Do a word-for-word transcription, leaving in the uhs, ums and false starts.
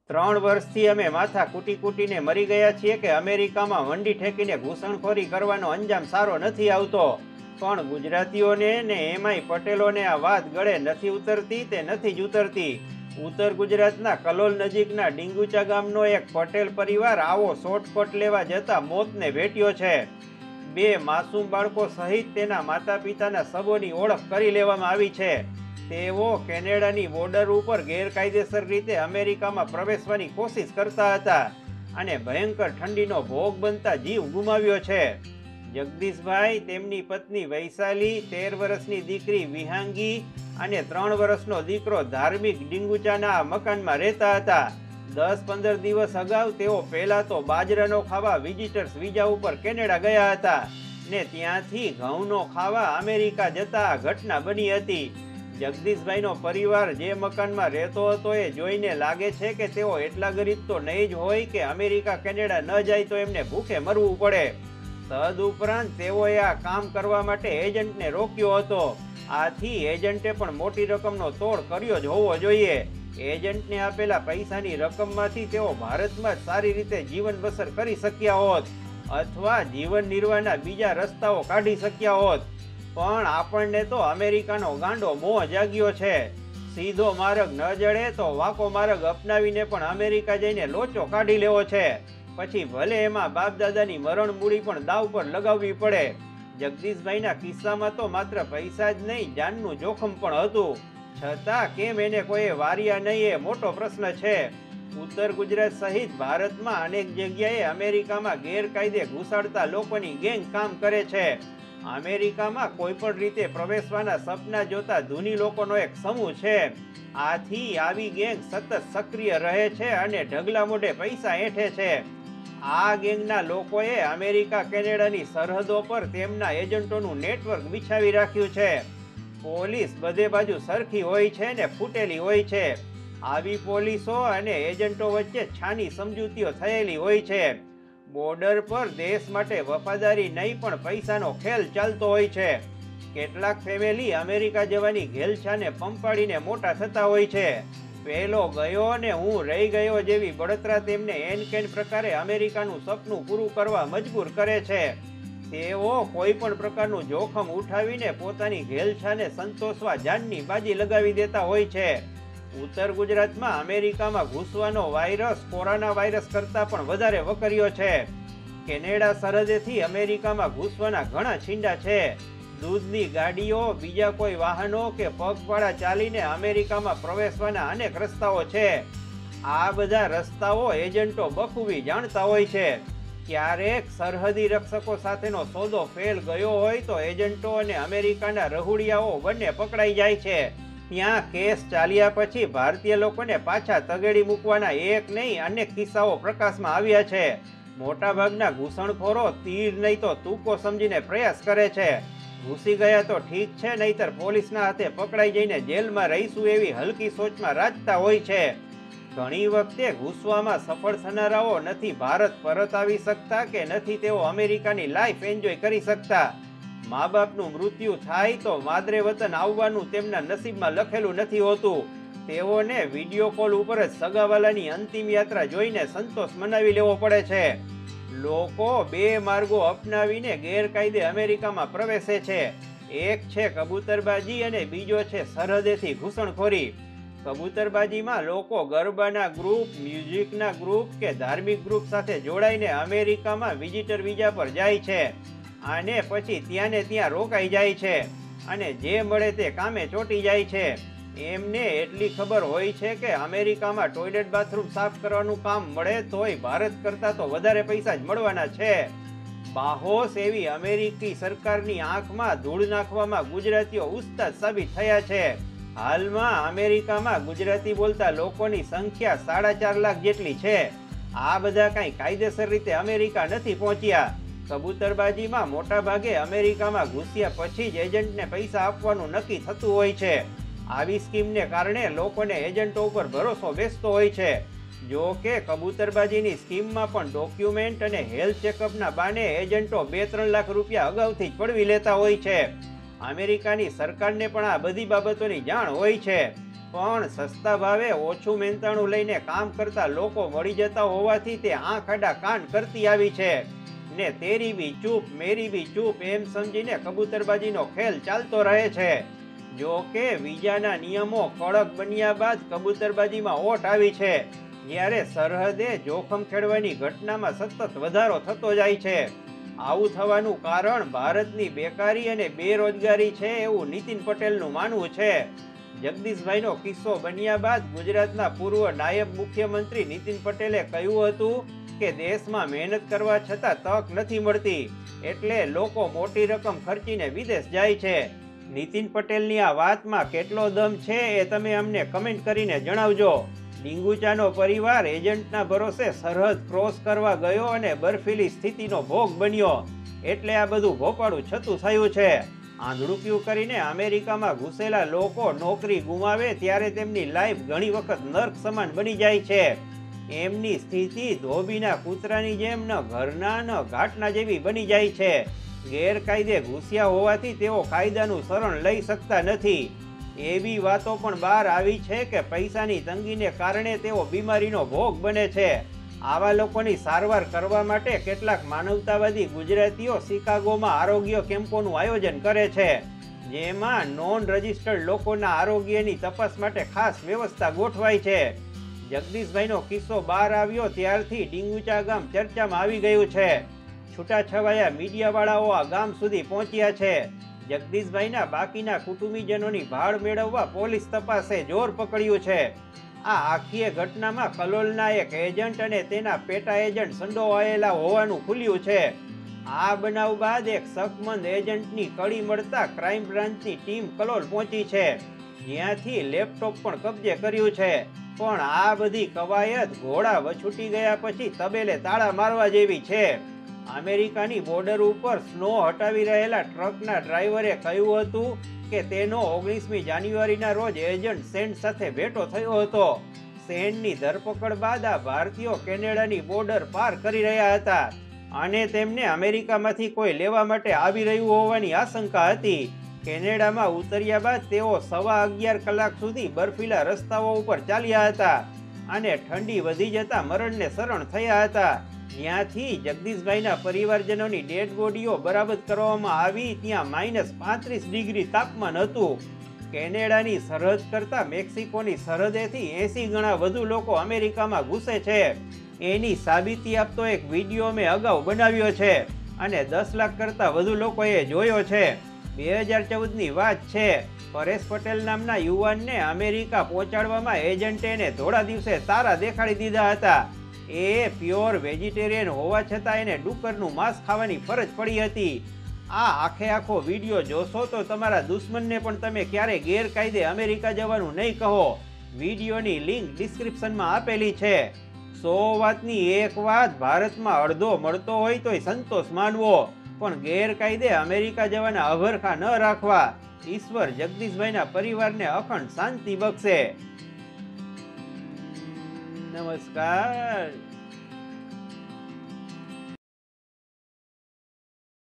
ત્રણ વર્ષથી અમે માથા કૂટી કૂટીને મરી ગયા છીએ કે અમેરિકામાં વંડી ઠેકીને ઘૂસણખોરી કરવાનો અંજામ સારો નથી આવતો, પણ ગુજરાતીઓને ને એમાંય પટેલોને આ વાત ગળે નથી ઉતરતી તે નથી જ ઉતરતી. ઉત્તર ગુજરાતના કલોલ નજીકના ડીંગુચા ગામનો એક પટેલ પરિવાર આવો શોર્ટકટ લેવા જતા મોતને ભેટ્યો છે. બે માસૂમ બાળકો સહિત તેના માતા પિતાના શબોની ઓળખ કરી લેવામાં આવી છે. તેઓ કેનેડાની બોર્ડર ઉપર ગેરકાયદેસર રીતે અમેરિકામાં પ્રવેશવાની કોશિશ કરતા હતા અને ભયંકર ઠંડીનો ભોગ બનતા જીવ ગુમાવ્યો છે. જગદીશભાઈ, તેમની પત્ની વૈશાલી, તેર વર્ષની દીકરી વિહાંગી અને ત્રણ વર્ષનો દીકરો ધાર્મિક ડીંગુચાના મકાનમાં રહેતા હતા. દસ પંદર દિવસ અગાઉ તેઓ પહેલા તો બાજરાનો ખાવા વિઝિટર્સ વિઝા ઉપર કેનેડા ગયા હતા ને ત્યાંથી ઘઉંનો ખાવા અમેરિકા જતા ઘટના બની હતી. જગદીશભાઈનો પરિવાર જે મકાનમાં રહેતો હતો એ જોઈને લાગે છે કે તેઓ એટલા ગરીબ તો નહીં જ હોય કે અમેરિકા કેનેડા ન જાય તો એમને ભૂખે મરવું પડે. તદ ઉપરાંત તેઓએ આ કામ કરવા માટે એજન્ટને રોક્યો હતો. આથી એજન્ટે પણ મોટી રકમનો તોડ કર્યો જ હોવો જોઈએ. એજન્ટને આપેલા પૈસાની રકમમાંથી તેઓ ભારતમાં જ સારી રીતે જીવન બસર કરી શક્યા હોત અથવા જીવન નિર્વાહના બીજા રસ્તાઓ કાઢી શક્યા હોત. પણ આપણને તો અમેરિકાનો ગાંડો મોહ જાગ્યો છે. સીધો માર્ગ ન જડે તો વાંકો માર્ગ અપનાવીને પણ અમેરિકા જઈને લોચો કાઢી લેવો છે. પછી ભલે એમાં બાપ દાદાની મરણ મૂડી પણ દાવ પર લગાવવી પડે. જગદીશભાઈના કિસ્સામાં તો માત્ર પૈસા જ નહીં, જાનનું જોખમ પણ હતું. છતાં કેમ એને કોઈ વાર્યા નહીં એ મોટો પ્રશ્ન છે. ઉત્તર ગુજરાત સહિત ભારતમાં અનેક જગ્યાએ અમેરિકામાં ગેરકાયદે ઘુસાડતા લોકોની ગેંગ કામ કરે છે. અમેરિકામાં કોઈ પણ રીતે પ્રવેશવાના સપના જોતા ધૂની લોકોનો એક સમૂહ છે. આથી આવી ગેંગ સતત સક્રિય રહે છે અને ઢગલા મોઢે પૈસા એઠે છે. આ ગેંગના લોકોએ અમેરિકા કેનેડાની સરહદો પર તેમના એજન્ટોનું નેટવર્ક બિછાવી રાખ્યું છે. પોલીસ બધે બાજુ સરખી હોય છે ને ફૂટેલી હોય છે. આવી પોલીસો અને એજન્ટો વચ્ચે છાની સમજૂતીઓ થયેલી હોય છે. બોર્ડર પર દેશ માટે વફાદારી નહીં પણ પૈસાનો ખેલ ચાલતો હોય છે. કેટલાક ફેમિલી અમેરિકા જવાની ઘેલછાને પંપાડીને મોટા થતા હોય છે. પહેલો ગયો ને હું રહી ગયો જેવી બળતરા તેમને એન કેન પ્રકારે અમેરિકાનું સપનું પૂરું કરવા મજબૂર કરે છે. તેઓ કોઈ પણ પ્રકારનું જોખમ ઉઠાવીને પોતાની ઘેલછાને સંતોષવા જાનની બાજી લગાવી દેતા હોય છે. ઉત્તર ગુજરાતમાં અમેરિકામાં ઘૂસવાનો વાયરસ કોરોના વાયરસ કરતાં પણ વધારે વકર્યો છે. કેનેડા સરહદેથી અમેરિકામાં ઘૂસવાના ઘણા છીંડા છે. દૂધની ગાડીઓ, બીજા કોઈ વાહનો કે પગપાળા ચાલીને અમેરિકામાં પ્રવેશવાના અનેક રસ્તાઓ છે. આ બધા રસ્તાઓ એજન્ટો બખૂબી જાણતા હોય છે. ક્યારેક સરહદી રક્ષકો સાથેનો સોદો ફેલ ગયો હોય તો એજન્ટો અને અમેરિકાના રಹುડિયાઓ બંને પકડાઈ જાય છે. ત્યાં કેસ ચાલ્યા પછી ભારતીય લોકોને પાછા તગેડી મૂકવાના એક નહીં અનેક કિસ્સાઓ પ્રકાશમાં આવ્યા છે. મોટાભાગના ઘૂસણખોરો તીર નહીં તો તૂકો સમજીને પ્રયાસ કરે છે. ઘૂસી ગયા તો ઠીક છે, નહીતર પોલીસના હાથે પકડાઈ જઈને જેલમાં રહીશું એવી હલકી સોચમાં રાજતા હોય છે. ઘણી વખતે ઘૂસવામાં સફળ થનારાઓ નથી ભારત પરત આવી શકતા કે નથી તેઓ અમેરિકાની લાઈફ એન્જોય કરી શકતા. મા બાપનું મૃત્યુ થાય તો માદરે વતન આવવાનું તેમના નસીબમાં લખેલું નથી હોતું. તેઓને વિડીયો કોલ ઉપર જ સગાવાલાની અંતિમ યાત્રા જોઈને સંતોષ મનાવી લેવો પડે છે. લોકો બે માર્ગો અપનાવીને ગેરકાયદે અમેરિકામાં પ્રવેશે છે. એક છે કબૂતરબાજી અને બીજો છે સરહદેથી ઘૂસણખોરી. કબૂતરબાજીમાં લોકો ગરબાના ગ્રુપ, મ્યુઝિકના ગ્રુપ કે ધાર્મિક ગ્રુપ સાથે જોડાઈને અમેરિકામાં વિઝિટર વિઝા પર જાય છે અને પછી ત્યાં ને ત્યાં રોકાઈ જાય છે અને જે મળે તે કામે ચોંટી જાય છે. એમને એટલી ખબર હોય છે કે અમેરિકામાં ટોયલેટ બાથરૂમ સાફ કરવાનું કામ મળે તોય ભારત કરતાં તો વધારે પૈસા જ મળવાના છે. બાહોશ એવી અમેરિકી સરકારની આંખમાં ધૂળ નાખવામાં ગુજરાતીઓ ઉસ્તાદ સાબિત થયા છે. હાલમાં અમેરિકામાં ગુજરાતી બોલતા લોકોની સંખ્યા સાડા ચાર લાખ જેટલી છે. આ બધા કાંઈ કાયદેસર રીતે અમેરિકા નથી પહોંચ્યા. કબૂતરબાજીમાં મોટા ભાગે અમેરિકામાં ઘૂસ્યા પછી જ એજન્ટને પૈસા આપવાનું નક્કી થતું હોય છે. આવી સ્કીમને કારણે લોકોને એજન્ટો ઉપર ભરોસો બેસતો હોય છે. જો કે કબૂતરબાજીની સ્કીમમાં પણ ડોક્યુમેન્ટ અને હેલ્થ ચેકઅપના બાને એજન્ટો બે ત્રણ લાખ રૂપિયા અગાઉથી જ પડવી લેતા હોય છે. અમેરિકાની સરકારને પણ આ બધી બાબતોની જાણ હોય છે. પણ સસ્તા ભાવે ઓછું મહેનતાણું લઈને કામ કરતા લોકો મળી જતા હોવાથી તે આંખ આડા કાન કરતી આવી છે ને તેરી બી ચૂપ મેરી બી ચૂપ એમ સમજીને કબૂતરબાજીનો ખેલ ચાલતો રહે છે. જો કે વિઝાના નિયમો કડક બન્યા બાદ કબૂતરબાજીમાં ઓટ આવી છે, જ્યારે સરહદે જોખમ ખેડવાની ઘટનામાં સતત વધારો થતો જાય છે. આવું થવાનું કારણ ભારતની બેકારી અને બેરોજગારી છે એવું નીતિન પટેલનું માનવું છે. જગદીશભાઈનો કિસ્સો બન્યા બાદ ગુજરાતના પૂર્વ નાયબ મુખ્યમંત્રી નીતિન પટેલે કહ્યું હતું કે દેશમાં મહેનત કરવા છતાં તક નથી મળતી, એટલે લોકો મોટી રકમ ખર્ચીને વિદેશ જાય છે. નીતિન પટેલની આ વાતમાં કેટલો દમ છે એ તમે અમને કમેન્ટ કરીને જણાવજો. ડીંગુચાનો પરિવાર એજન્ટના ભરોસે સરહદ ક્રોસ કરવા ગયો અને બર્ફીલી સ્થિતિનો ભોગ બન્યો, એટલે આ બધું ભોપાળું છતું થયું છે. આંધળુકિયું કરીને અમેરિકામાં ઘૂસેલા લોકો નોકરી ગુમાવે ત્યારે તેમની લાઈફ ઘણી વખત નર્ક સમાન બની જાય છે. એમની સ્થિતિ ધોબીના કૂતરાની જેમ ન ઘરના ન ઘાટના જેવી બની જાય છે. ગેરકાયદે ઘૂસ્યા હોવાથી તેઓ કાયદાનું શરણ લઈ શકતા નથી. એવી વાતો પણ બહાર આવી છે કે પૈસાની તંગીને કારણે તેઓ બીમારીનો ભોગ બને છે. આવા લોકોની સારવાર કરવા માટે કેટલાક માનવતાવાદી ગુજરાતીઓ શિકાગોમાં આરોગ્ય કેમ્પોનું આયોજન કરે છે, જેમાં નોન રજિસ્ટર્ડ લોકોના આરોગ્યની તપાસ માટે ખાસ વ્યવસ્થા ગોઠવાય છે. જગદીશભાઈનો કિસ્સો બહાર આવ્યો ત્યારથી ડીંગુચા ગામ ચર્ચામાં આવી ગયું છે. છૂટાછવાયા મીડિયાવાળાઓ આ ગામ સુધી પહોંચ્યા છે. જગદીશભાઈના બાકીના કુટુંબીજનોની ભાળ મેળવવા પોલીસ તપાસે જોર પકડ્યું છે. આ આખી ઘટનામાં કલોલના એક એજન્ટ અને તેના પેટા એજન્ટ સંડોવાયેલા હોવાનું ખુલ્યું છે. આ બનાવ બાદ એક શકમંદ એજન્ટની કડી મળતા ક્રાઇમ બ્રાન્ચની ટીમ કલોલ પહોંચી છે, જ્યાંથી લેપટોપ પણ કબજે કર્યું છે. પણ આ બધી કવાયત ઘોડા વછૂટી ગયા પછી તબેલે તાળા મારવા જેવી છે. અમેરિકાની બોર્ડર ઉપર સ્નો હટાવી રહેલા ટ્રકના ડ્રાઈવરે કહ્યું હતું કે તેનો ઓગણીસમી જાન્યુઆરીના રોજ એજન્ટ સેન સાથે ભેટો થયો હતો. સેનની ધરપકડ બાદ આ ભારતીયો કેનેડાની બોર્ડર પાર કરી રહ્યા હતા અને તેમને અમેરિકામાંથી કોઈ લેવા માટે આવી રહ્યું હોવાની આશંકા હતી. કેનેડામાં ઉતર્યા બાદ તેઓ સવા અગિયાર કલાક સુધી બર્ફીલા રસ્તાઓ ઉપર ચાલ્યા હતા અને ઠંડી વધી જતા મરણને શરણ થયા હતા. જ્યાંથી જગદીશભાઈના પરિવારજનોની ડેડ બોડીઓ બરામદ કરવામાં આવી ત્યાં માઇનસ પાંત્રીસ ડિગ્રી તાપમાન હતું. કેનેડાની સરહદ કરતા મેક્સિકોની સરહદેથી એસી ગણા વધુ લોકો અમેરિકામાં ઘૂસે છે. એની સાબિતી આપતો એક વિડીયો મેં અગાઉ બનાવ્યો છે અને દસ લાખ કરતા વધુ લોકોએ જોયો છે. બે હજાર ચૌદની વાત છે. પરેશ પટેલ નામના યુવાનને અમેરિકા પહોંચાડવામાં એજન્ટે એને થોડા દિવસે તારા દેખાડી દીધા હતા. એ પ્યોર વેજીટેરિયન હોવા છતાં એને ડુક્કરનું માંસ ખાવાની ફરજ પડી હતી. આ આખે આખો વિડીયો જોશો તો તમારા દુશ્મનને પણ તમે ક્યારે ગેરકાયદે અમેરિકા જવાનું નહીં કહો. વિડીયોની લિંક ડિસ્ક્રિપ્શનમાં આપેલી છે. સો વાતની એક વાત ભારતમાં અડધો મળતો હોય તોય સંતોષ માનવો, પણ ગેરકાયદે અમેરિકા જવાના અભરખા ન રાખવા. ઈશ્વર જગદીશભાઈના પરિવારને અખંડ શાંતિ બક્ષે. નમસ્કાર.